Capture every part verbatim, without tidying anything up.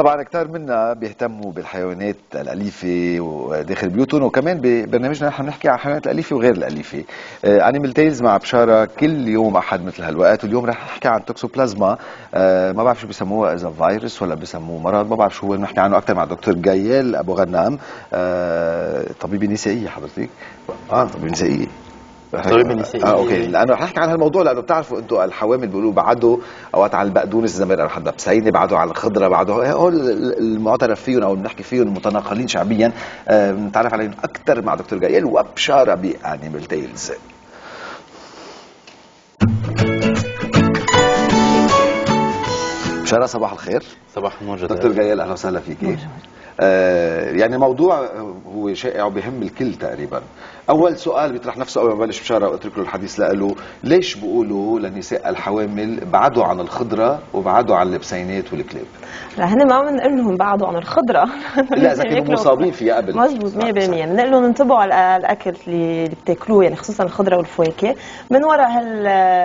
طبعا كثير منا بيهتموا بالحيوانات الأليفة وداخل بيوتهم، وكمان ببرنامجنا نحن بنحكي عن الحيوانات الأليفة وغير الأليفة. أنيمال تيلز مع بشارة كل يوم أحد مثل هالوقت، واليوم رح نحكي عن توكسوبلازما. أه ما بعرف شو بيسموها، إذا فيروس ولا بيسموه مرض، ما بعرف شو هو. بنحكي عنه أكثر مع دكتور جايل أبو غنام، أه طبيبة نسائية حضرتك. اه طبيبة نسائية. طبيب النسائي. اه اوكي، لانه رح نحكي عن هالموضوع، لانه بتعرفوا انتم الحوامل بيقولوا بعدوا اوقات على البقدونس زمان، او حدا بسينه بعدوا على الخضره، بعدوا هول المعترف فيهم او بنحكي فيهم المتناقلين شعبيا. بنتعرف آه عليهم اكثر مع دكتور جايل وبشاره بانيمال تيلز. بشاره صباح الخير. صباح النور جزاك. دكتور جايل اهلا وسهلا فيكي. آه يعني موضوع هو شائع وبيهم الكل تقريبا. اول سؤال بيطرح نفسه اول ما بلش بشاره واترك له الحديث لإله، ليش بيقولوا للنساء الحوامل بعدوا عن الخضره وبعدوا عن البسينات والكلاب؟ لا هن ما بنقول لهم بعدوا عن الخضره. لا اذا كانوا مصابين فيها قبل. مضبوط مية بالمية. بنقول لهم انتبهوا على الاكل اللي بتاكلوه، يعني خصوصا الخضره والفواكه، من وراء هال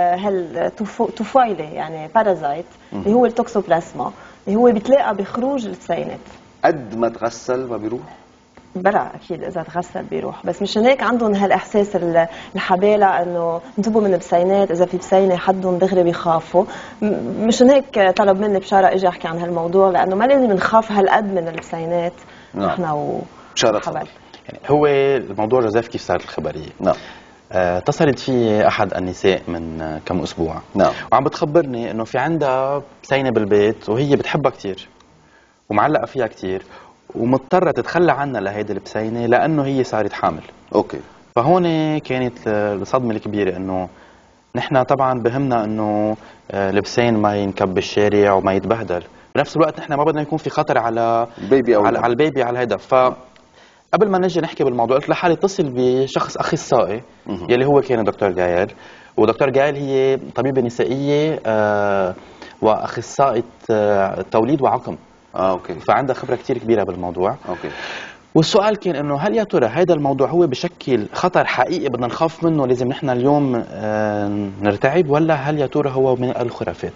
هالطفيله يعني بارازايت اللي هو التوكسوبلازما، اللي هو بتلاقى بخروج البسينات. قد ما تغسل ما بيروح؟ بلا اكيد اذا تغسل بيروح، بس مشان هيك عندهم هالاحساس الحبالة انه انتبهوا من البسينات، اذا في بسينه حدهم دغري بيخافوا. مشان هيك طلب مني بشاره اجي احكي عن هالموضوع، لانه ما لازم نخاف هالقد من البسينات. نعم. نحن و بشاره يعني هو الموضوع جوزيف كيف صارت الخبريه؟ نعم. آه، اتصلت في احد النساء من كم اسبوع. نعم. وعم بتخبرني انه في عندها بسينه بالبيت وهي بتحبها كثير ومعلقه فيها كثير، ومضطره تتخلى عنها لهيدي البسينه لانه هي صارت حامل. اوكي. فهون كانت الصدمه الكبيره، انه نحن طبعا بهمنا انه البسين ما ينكب بالشارع وما يتبهدل، بنفس الوقت نحن ما بدنا يكون في خطر على البيبي او على, على البيبي على هيدا. ف قبل ما نجي نحكي بالموضوع قلت لحالي اتصل بشخص اخصائي يلي هو كان دكتور جايل، ودكتور جايل هي طبيبه نسائيه آه واخصائيه آه توليد وعقم. اه اوكي. فعندها خبره كثير كبيره بالموضوع. اوكي. والسؤال كان انه هل يا ترى هذا الموضوع هو بشكل خطر حقيقي بدنا نخاف منه، لازم نحن اليوم آه نرتعب، ولا هل يا ترى هو من الخرافات؟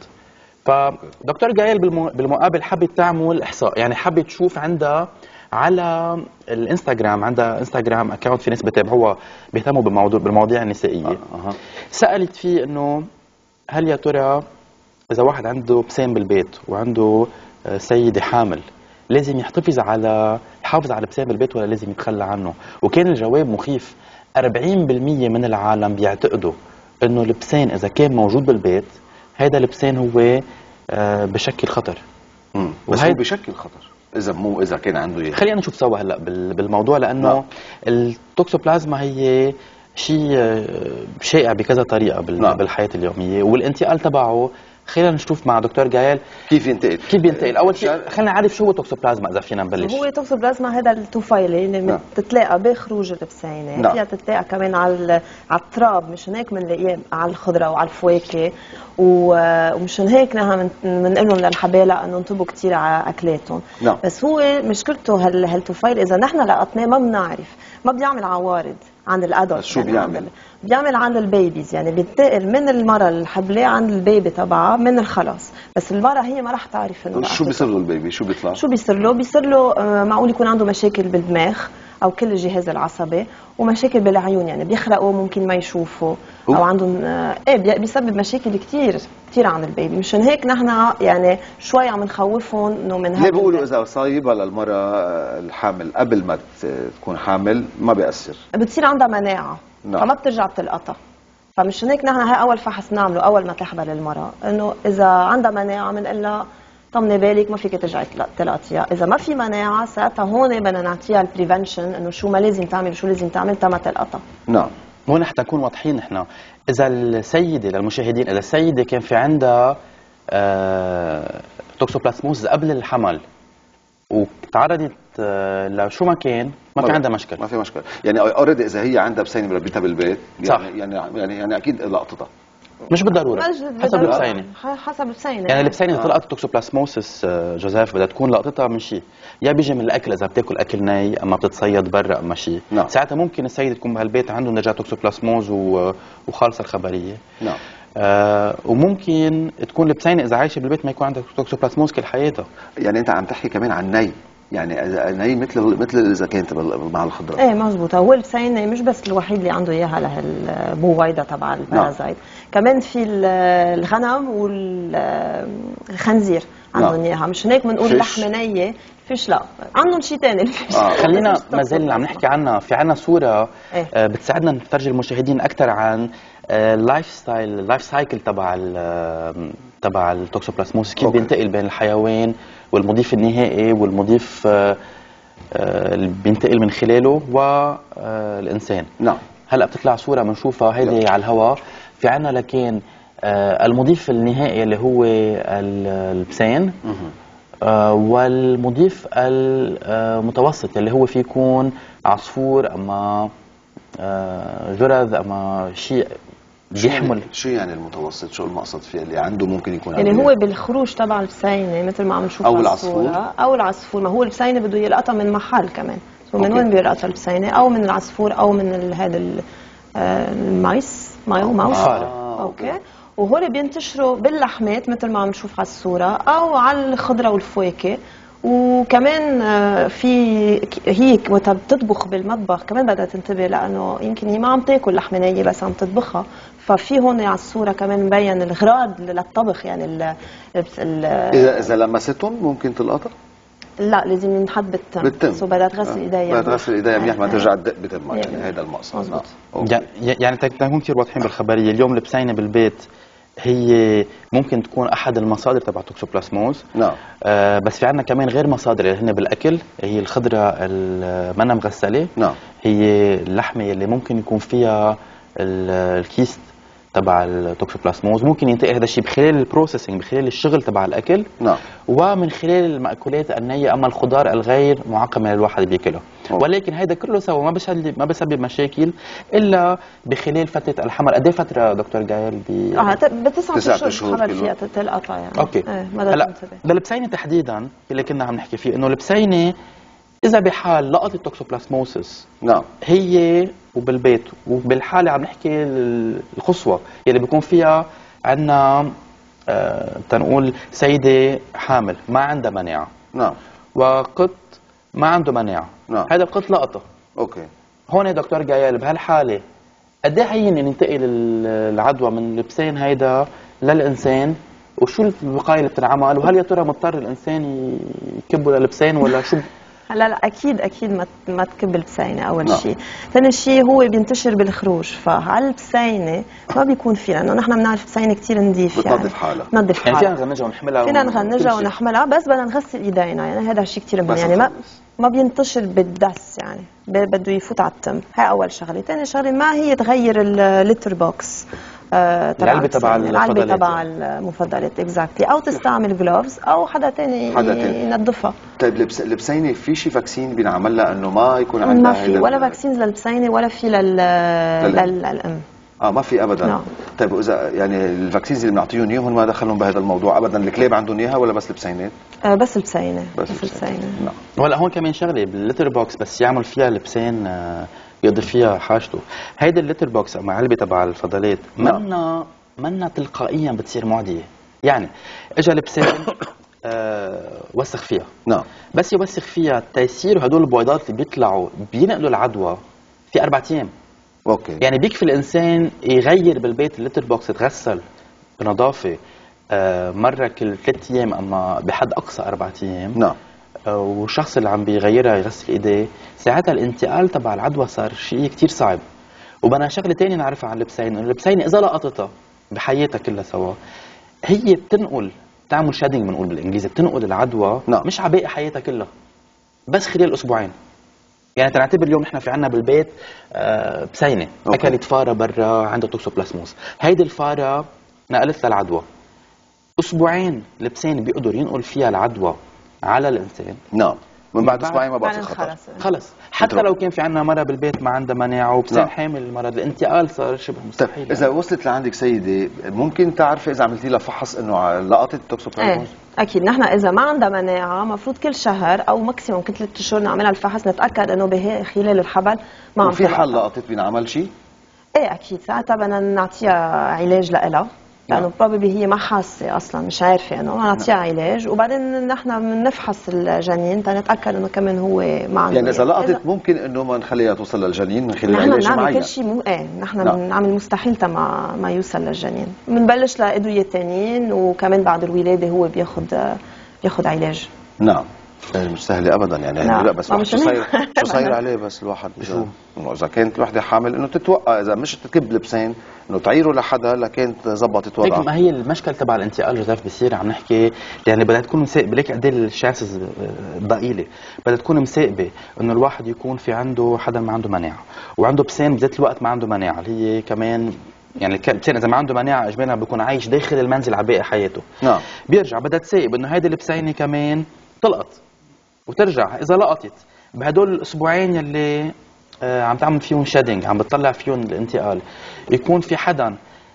فدكتور جايل بالمقابل حبت تعمل احصاء، يعني حبت تشوف عندها على الانستغرام، عندها انستغرام اكونت في ناس بتابعوها بيهتموا بالموضوع بالمواضيع النسائيه. أه. سالت فيه انه هل يا ترى اذا واحد عنده بسين بالبيت وعنده سيده حامل لازم يحتفظ على يحافظ على البسين بالبيت ولا لازم يتخلى عنه؟ وكان الجواب مخيف. أربعين بالمية من العالم بيعتقدوا انه البسين اذا كان موجود بالبيت هذا البسين هو بشكل خطر. امم بس هو بشكل خطر اذا مو اذا كان عنده إيه. خلينا نشوف سوا هلا بالموضوع، لانه نعم. التوكسوبلازما هي شيء شائع بكذا طريقه نعم. بالحياه اليوميه، والانتقال تبعه خلينا نشوف مع دكتور جايل كيف ينتقل. كيف ينتقل. اول شيء خلينا نعرف شو هو التوكسوبلازما اذا فينا نبلش. هو التوكسوبلازما هذا الطفيله اللي نعم. بتتلاقى بخروج البسينه، نعم. فيها تتلاقى كمان على على التراب، مشان هيك بنلاقيها على الخضره وعلى الفواكه، ومشان هيك نحن بنقول لهم للحبالة انه انتبهوا كثير على اكلاتهم. نعم. بس هو مشكلته هال هالطفيل اذا نحن لقطناه ما بنعرف، ما بيعمل عوارض عند الادلت. شو يعني بيعمل؟ بيعمل عند البيبيز، يعني بينتقل من المراه الحبلة عند البيبي تبعها من الخلاص، بس المراه هي ما راح تعرف انه شو بيصير له البيبي، شو بيطلع؟ شو بيصير له؟ بيصير له معقول يكون عنده مشاكل بالدماغ او كل الجهاز العصبي، ومشاكل بالعيون، يعني بيخرقوا ممكن ما يشوفوا، او عندهم ايه بيسبب مشاكل كثير كثير عن البيبي. مشان هيك نحن يعني شوي عم نخوفهم انه من هذا. ليه بيقولوا اذا صايبه للمراه الحامل قبل ما تكون حامل ما بيأثر؟ بتصير عندها مناعه. نعم. فما بترجع بتلقطها. فمشان هيك نحن هاي اول فحص نعمله اول ما تحبل المراه، انه اذا عندها مناعه بنقول لها طمني بالك ما فيك ترجعي تلقطيها، اذا ما في مناعه ساعتها هون بدنا نعطيها البريفنشن، انه شو ما لازم تعمل وشو لازم تعمل تا ما تلقطها. نعم. هون حتى نكون واضحين نحن، اذا السيده للمشاهدين، اذا السيده كان في عندها آه توكسوبلازموز قبل الحمل وتعرضت آه لشو ما كان، ما في عندها مشكله. ما في مشكله، يعني اوريدي اذا هي عندها بسينه مربيتها بالبيت يعني صح. يعني يعني يعني اكيد لقطتها. مش بالضروره، حسب البسينه. حسب البسينه يعني البسينه اذا طلعت توكسوبلازموسس جوزيف بدها تكون لقطتها من شيء، يا بيجي من الاكل اذا بتاكل اكل ني اما بتتصيد برا اما شيء. نعم. ساعتها ممكن السيده تكون بهالبيت عنده نرجع توكسوبلازموز وخالصه الخبريه. نعم. آه وممكن تكون البسينه اذا عايشه بالبيت ما يكون عندها توكسوبلازموز كل حياتها. يعني انت عم تحكي كمان عن ني، يعني ني مثل مثل اذا كانت مع الخضره. ايه مزبوط. هو البسينه مش بس الوحيد اللي عنده اياها لهالبويضه تبع البارازايت، كمان في الغنم والخنزير عندهم اياها. مش هيك بنقول لحمه نيه فيش، لا عندهم شيء ثاني الفيش. آه. خلينا ما زلنا عم نحكي عنها، في عنا صوره إيه؟ آه بتساعدنا نفرجي المشاهدين اكثر عن اللايف ستايل اللايف سايكل تبع تبع التوكسوبلازموس، كيف بينتقل بين الحيوان والمضيف النهائي والمضيف آه اللي بينتقل من خلاله والانسان. نعم. هلا بتطلع صوره بنشوفها هيدي على الهواء. في عنا لكن آه المضيف النهائي اللي هو البسين، آه والمضيف المتوسط اللي هو فيه يكون عصفور اما آه جرذ اما شيء بيحمل. شو يعني المتوسط؟ شو المقصد فيه؟ اللي عنده ممكن يكون يعني هو بالخروج تبع البسينه مثل ما عم نشوف او العصفور او العصفور. ما هو البسينه بده يلقطها من محل كمان، ومن وين بيلقطها البسينه؟ او من العصفور او من هذا المايس مايو ماوس. آه. اوكي. وهول بينتشروا باللحمات مثل ما عم نشوف على الصوره او على الخضره والفواكه. وكمان في هي وقت بتطبخ بالمطبخ كمان بدها تنتبه، لانه يمكن هي ما عم تاكل لحمه نيه بس عم تطبخها. ففي هون على الصوره كمان مبين الاغراض للطبخ. يعني ال ال اذا اذا لمستهم ممكن تلقطها؟ لا لازم ينحط بالتم. بالتم. سو بدها تغسل ايديها. بدها تغسل ايديها منيح ما ترجع تدق بتمها. يعني هذا المقصد. مظبوط. يعني تكونوا كثير واضحين بالخبريه. اليوم البسينه بالبيت هي ممكن تكون احد المصادر تبع توكسوبلازموز. نعم. آه بس في عندنا كمان غير مصادر اللي هن بالاكل، هي الخضره المنا مغسله. نعم. هي اللحمه اللي ممكن يكون فيها الكيست تبع التوكسوبلازموز، ممكن ينتقل هذا الشيء بخلال البروسيسنج، بخلال الشغل تبع الاكل. نعم. ومن خلال المأكولات النيه اما الخضار الغير معقمه للواحد بياكله. ولكن هيدا كله سوا ما بيسبب ما بيسبب مشاكل الا بخلال فتره الحمل. قد ايه فتره دكتور جايل؟ ب اه بتسعة اشهر الحمل فيها تلقطها يعني. اوكي. ايه هلا للبسينه تحديدا اللي كنا عم نحكي فيه، انه البسينه اذا بحال لقط التوكسوبلازموسس. نعم. هي وبالبيت وبالحاله عم نحكي الخصوه يلي بيكون فيها عندنا آه تنقول سيده حامل ما عندها مناعه. نعم. وقط ما عنده مناعه. نعم. هذا القط لقطه. اوكي. هون دكتور جايل بهالحاله قد ايه هين ينتقل العدوى من البسين هيدا للانسان، وشو الوقايه اللي بتنعمل، وهل يا ترى مضطر الانسان يكبه للبسين ولا شو؟ لا لا اكيد اكيد ما ما تكب البسينه اول شيء. ثاني شيء هو بينتشر بالخروج، فعلى البسينه ما بيكون في، لانه نحن بنعرف البسينه كثير نظيف يعني بتنظف حالها. بتنظف حالها يعني فينا نغنجها ونحملها فينا نغنجها ونحملها، بس بدنا نغسل ايدينا. يعني هذا الشيء كثير مهم. يعني ما ما بينتشر بالدس، يعني بده يفوت على التم. هاي اول شغله. ثاني شغله ما هي تغير الليتر بوكس آه العلبه تبع العلبه تبع المفضلات اكزاكتلي، او تستعمل جلوفز او حدا ثاني ينظفها. طيب البسينه في شيء فاكسين بينعمل لها انه ما يكون عندها؟ ما في ولا فاكسين للبسينه ولا في لل للام. اه ما في ابدا. نعم. طيب واذا يعني الفاكسينز اللي بنعطيهم اياهم ما دخلهم بهذا الموضوع ابدا؟ الكلاب عندهم اياها ولا بس البسينات؟ آه بس البسينه. بس, بس البسينه. نعم. ولا هون كمان شغله بالليتر بوكس بس يعمل فيها البسين آه يقضي فيها حاجته. هيدي الليتر بوكس مع علبه تبع الفضلات منا منا تلقائيا بتصير معديه. يعني اجى البسين آه وسخ فيها. نعم. بس يوسخ فيها تيصير هدول البويضات اللي بيطلعوا بينقلوا العدوى في اربع ايام. اوكي. يعني بيكفي الانسان يغير بالبيت الليتر بوكس، يتغسل بنظافه آه مره كل ثلاث ايام اما بحد اقصى اربع ايام. نعم. آه والشخص اللي عم بيغيرها يغسل ايديه، ساعتها الانتقال تبع العدوى صار شيء كثير صعب. وبنا شغله ثانيه نعرفها عن البسين، انه البسين اذا لقطتها بحياتها كلها سوا هي بتنقل، بتعمل شادنج بنقول بالانجليزي، بتنقل العدوى. نعم. مش على باقي حياتها كلها بس خلال اسبوعين. يعني تنعتبر اليوم نحن في عنا بالبيت آه بسينه اكلت فاره برا عندها توكسوبلازموز، هيدي الفاره نقلت لها العدوى. اسبوعين البسين بيقدر ينقل فيها العدوى على الانسان. نعم. من بعد اسبوعين ما بقى في خطر. خلص. حتى لو كان في عنا مرة بالبيت ما عندها مناعه وبسين حامل المرض، الانتقال صار شبه مستحيل. طيب اذا وصلت لعندك سيده ممكن تعرفي اذا عملتي لها فحص انه لقطت التوكسوبلازموز؟ ايه اكيد. نحن اذا ما عندها مناعه مفروض كل شهر او ماكسيموم كل ثلاث اشهر نعملها الفحص، نتاكد انه خلال الحبل ما عم. وفي حال لقطت بينعمل شيء؟ ايه اكيد ساعتها بدنا نعطيها علاج لها لانه بروبلي هي ما حاسه اصلا مش عارفه انه نعطيها علاج وبعدين نحن بنفحص الجنين تنتاكد انه كمان هو ما عنده يعني اذا لقطت ممكن انه ما نخليها توصل للجنين من خلال علاج معين. نحن بنعمل كل شيء مو ايه نحن بنعمل المستحيل تما ما يوصل للجنين. بنبلش لادويه ثانيين وكمان بعد الولاده هو بياخذ بياخذ علاج. نعم مش سهله ابدا يعني. لا. لا بس شو صاير شو صاير عليه بس الواحد شو اذا كانت الوحده حامل انه تتوقع اذا مش تكب لبسين انه تعيره لحدا لكانت ظبطت وضعها. لكن ما هي المشكله تبع الانتقال جوزيف بصير عم نحكي يعني بدها تكون مساقبه ليك قد ايه الشاسز ضئيله بدها تكون مساقبه انه الواحد يكون في عنده حدا ما عنده مناعه وعنده بسين بذات الوقت ما عنده مناعه اللي هي كمان يعني البسين اذا ما عنده مناعه اجمالا بيكون عايش داخل المنزل على باقي حياته. نعم بيرجع بدها تساقب انه هيدي البسينه كمان تلقط وترجع. اذا لقطت بهدول الاسبوعين يلي آه عم تعمل فيهم شادنج عم بتطلع فيهم الانتقال يكون في حدا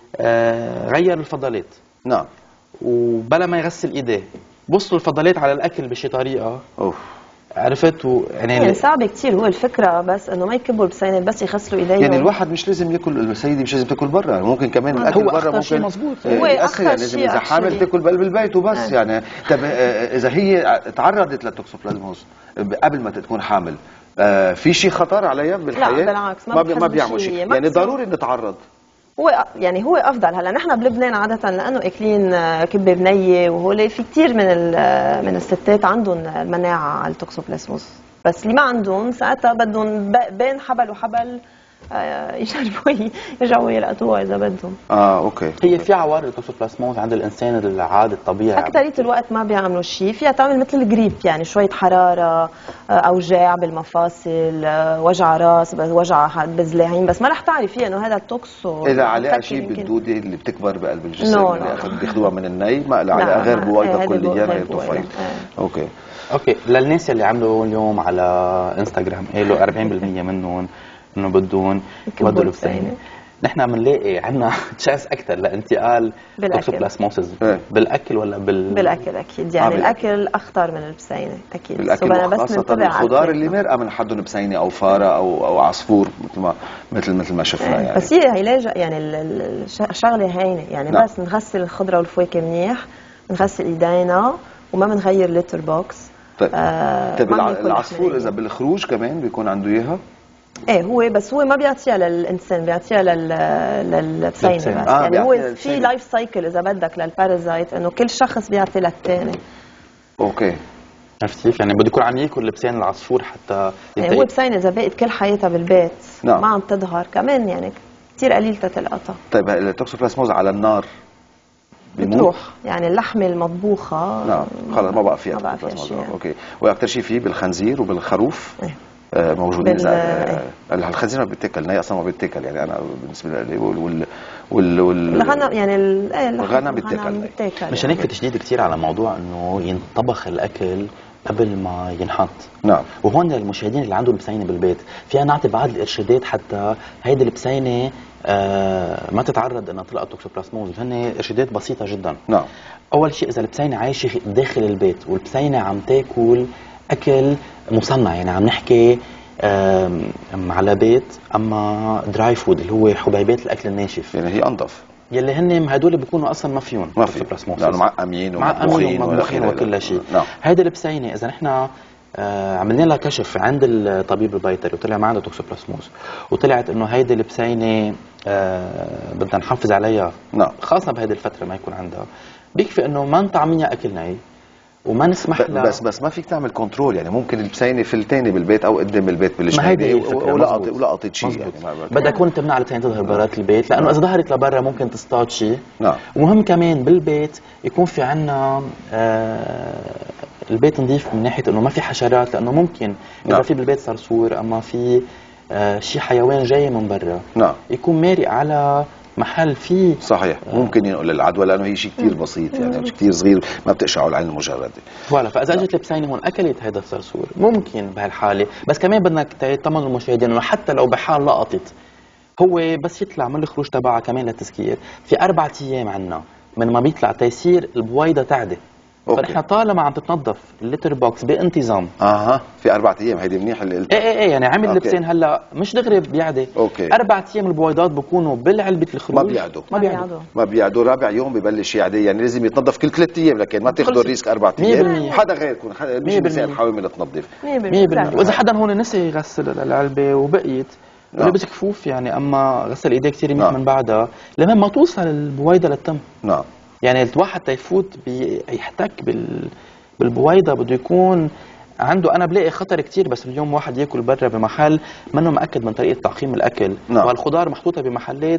آه غير الفضلات. نعم وبلا ما يغسل ايديه بصوا الفضلات على الاكل بشي طريقه. اوف عرفت و... يعني, يعني صعب كثير. هو الفكره بس انه ما يكبوا البسينات بس يغسلوا ايديهم. يعني الواحد مش لازم ياكل السيده مش لازم تاكل برا ممكن كمان الاكل برا ممكن مزبوط. هو ياثر يعني لازم اذا حامل تاكل بقلب البيت وبس آه. يعني طب اذا هي تعرضت للتوكسوبلازموز قبل ما تكون حامل آه في شيء خطر عليها بالحياه؟ لا بالعكس ما, ما بيعمل شيء يعني ضروري نتعرض. هو يعني هو افضل. هلا نحن بلبنان عاده لانه اكلين كبه بنيه وهول في كثير من من الستات عندهم المناعه على التوكسوبلازموز بس اللي ما عندهم ساعتها بدهم بين حبل وحبل يجربوا يرجعوا يلقطوها اذا بدهم. اه اوكي. هي في عوارض التوكسوبلازموز عند الانسان العادي الطبيعي اكثريه الوقت ما بيعملوا شيء. فيها تعمل مثل الجريب يعني شويه حراره اوجاع بالمفاصل وجع راس وجع بزلاعين بس ما رح تعرفي انه هذا التوكسو. اذا علاقه شيء بالدوده اللي بتكبر بقلب الجسم no, اللي no. بياخذوها من الني ما لها علاقه غير بويضه كليا غير طفيل. اوكي اوكي. للناس اللي عملوا اليوم على انستغرام قالوا أربعين بالمية منهم انه بدهم يبدلوا البسينه. نحن بنلاقي عندنا تشانس اكثر لانتقال توكسوبلازموسيس بالاكل ولا بال بالاكل اكيد يعني الاكل اخطر من البسينه اكيد. بالاكل بس خاصه الخضار اللي مرقه من حدهم بسينه او فاره او او عصفور مثل ما مثل مثل ما شفنا يعني. بس هي علاج يعني الشغله هينه يعني نعم. بس نغسل الخضره والفواكه منيح نغسل ايدينا وما بنغير لتر بوكس. طيب آه طيب العصفور اذا بالخروج كمان بيكون عنده اياها؟ ايه هو بس هو ما بيعطيها للانسان بيعطيها لل للبسينه بس آه يعني هو في لايف سايكل اذا بدك للبارازايت انه كل شخص بيعطي للثاني. اوكي عرفت كيف يعني بده يكون عم ياكل لبسان العصفور حتى يعني هو بسينه اذا بقت كل حياتها بالبيت نعم. ما عم تظهر كمان يعني كثير قليل تتلقطها. طيب التوكسوبلازموز على النار بتروح يعني اللحمه المطبوخه نعم خلص ما بقى فيها توكسوبلازموز يعني. اوكي واكثر شيء فيه بالخنزير وبالخروف ايه. آه موجودين بال... آه الخنزير ما بيتاكل ني اصلا ما بيتاكل يعني انا بالنسبه لي وال وال وال الغنم يعني الغنم بيتاكل مشان هيك في تشديد كثير على موضوع انه ينطبخ الاكل قبل ما ينحط. نعم وهون للمشاهدين اللي عندهم بسينه بالبيت فينا نعطي بعض الارشادات حتى هيدي البسينه آه ما تتعرض انها تلقى توكسوبلازموز. هن ارشادات بسيطه جدا. نعم اول شيء اذا البسينه عايشه داخل البيت والبسينه عم تاكل اكل مصنع يعني عم نحكي على بيت اما دراي فود اللي هو حبيبات الاكل الناشف يعني هي انظف يلي هن هدول بيكونوا اصلا ما فيهم ما في لانه معقمين ومطبوخين ومطبوخين وكل شيء. نعم هيدي البسينه اذا نحن آه عملنا لها كشف عند الطبيب البيطري وطلع ما عنده توكسوبلازموز وطلعت انه هيدي البسينه آه بدنا نحافظ عليها نعم خاصه بهيدي الفتره ما يكون عندها بيكفي انه ما نطعميها اكل ني وما نسمح لها. بس بس ما فيك تعمل كنترول يعني ممكن البسينه فلتاني بالبيت او قدام البيت بالجنينه ولقطت ولقطت شيء يعني بدها تكون تمنع البسينه تظهر برات البيت لانه اذا ظهرت لبرا ممكن تصطاد شيء. نعم ومهم كمان بالبيت يكون في عندنا آه البيت نظيف من ناحيه انه ما في حشرات لانه ممكن اذا نعم. في بالبيت صرصور اما في آه شيء حيوان جاي من برا نعم يكون مارق على محل فيه صحيح ممكن ينقل العدوى لانه هي شيء كثير بسيط يعني مش كثير صغير ما بتقشعه العين المجرده. فوالا فاذا اجت البسينه هون اكلت هذا الصرصور ممكن بهالحاله بس كمان بدنا تطمن المشاهدين انه حتى لو بحال لقطت هو بس يطلع من الخروج تبعها كمان للتسكير في اربع ايام عنا من ما بيطلع تيصير البويضه تعدي فنحن طالما عم تتنظف الليتر بوكس بانتظام. اها في اربع ايام، هيدي منيح اللي قلتها. ايه ايه ايه يعني عامل لبسين هلا مش دغري بيعدي. اوكي. اربع ايام البويضات بكونوا بالعلبه الخروج. ما بيعدوا ما بيعدوا ما بيعدوا رابع يوم ببلش يعدي، يعني لازم يتنظف كل ثلاث ايام، لكن ما تاخذوا الريسك اربع ايام. حدا غيركم مش نساء الحوامل تنظف مية بالمية. واذا حدا هون نسي يغسل العلبه وبقيت ولبس كفوف يعني، اما غسل ايديه كثير منيح من بعدها لما ما توصل البويضه للتم. نعم. يعني الواحد تيفوت يحتك بال بالبويضه بده يكون عنده، انا بلاقي خطر كثير. بس اليوم واحد ياكل برا بمحل منه مأكد من طريقه تعقيم الاكل. نعم. والخضار محطوطه بمحلات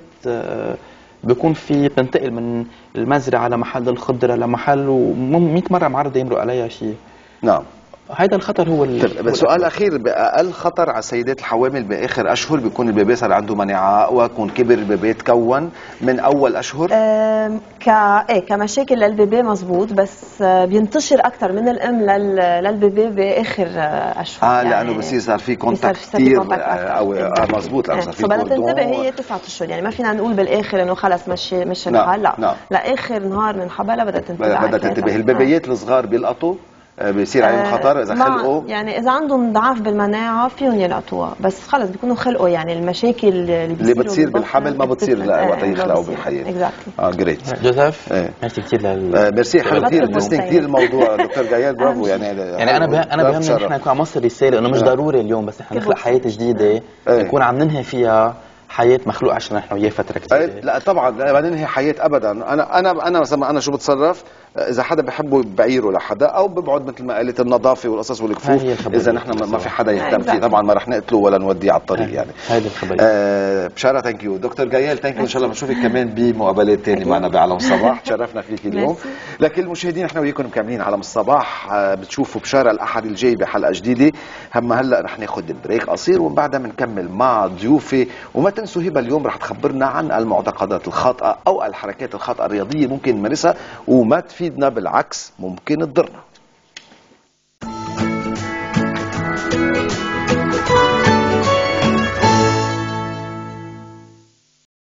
بيكون في بتنتقل من المزرعه لمحل الخضره لمحل، ومية مره معرض يمرق عليها شيء. نعم. هيدا الخطر هو بس سؤال اخير، باقل خطر على السيدات الحوامل باخر اشهر بيكون البيبي صار عنده مناعه اقوى، يكون كبر البيبي تكون من اول اشهر؟ ك ايه كمشاكل للبيبي مزبوط، بس بينتشر اكثر من الام لل... للبيبي باخر اشهر. اه يعني لانه بصير صار في كونتاكت كثير او اه مزبوط، لانه صار في فبدنا تنتبه. هي تسعة اشهر، يعني ما فينا نقول بالاخر انه خلص مشي مشي الحال. لا نعم. لاخر نهار من حبلها بدها تنتبه. بدها تنتبه. البيبيات الصغار بيلقطوا بيصير عليهم خطر اذا خلقوا؟ يعني اذا عندهم ضعف بالمناعه فيهم يلقطوها، بس خلص بيكونوا خلقوا. يعني المشاكل اللي, اللي بتصير بالحمل ما بتصير وقت يخلقوا بالحياه. اكزاكتلي. اه جريت جوزيف. ايه. ميرسي كثير لل آه ميرسي حلو كثير انترستنج كثير الموضوع دكتور جايال. برافو. يعني يعني انا بي... انا بيهمني نحن نكون عم نوصل رساله انه مش ضروري اليوم بس نحن نخلق حياه جديده نكون عم ننهي فيها حياه مخلوق عشان نحن وياه فتره كثيره. لا طبعا ما ننهي حياه ابدا. انا انا انا مثلا انا شو بتصرف اذا حدا بحبه بعيره لحدا، او ببعد مثل ما قلت النظافه والقصص والكفوف. اذا نحن ما في حدا يهتم فيه طبعا ما رح نقتله ولا نوديه على الطريق. يعني هيدي الخبريه. آه بشاره ثانك يو دكتور جايال. ثانك يو. ان شاء الله بنشوفك كمان بمقابلات ثانيه معنا بعالم الصباح. تشرفنا فيك اليوم. لكن المشاهدين احنا وياكم مكملين عالم الصباح. آه بتشوفوا بشاره الاحد الجاي بحلقه جديده. اما هلا رح ناخذ بريك قصير ومن بعدها بنكمل مع ضيوفي. وما تنسوا هبه اليوم رح تخبرنا عن المعتقدات الخاطئه او الحركات الخاطئه الرياضيه ممكن نمارسها وما تفيدنا، بالعكس ممكن تضرنا.